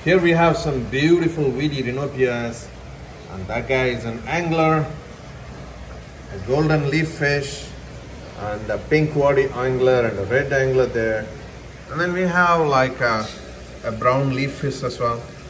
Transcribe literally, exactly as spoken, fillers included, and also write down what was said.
Here we have some beautiful weedy Rhinopias, and that guy is an angler, a golden leaf fish, and a pink waddy angler and a red angler there. And then we have like a, a brown leaf fish as well.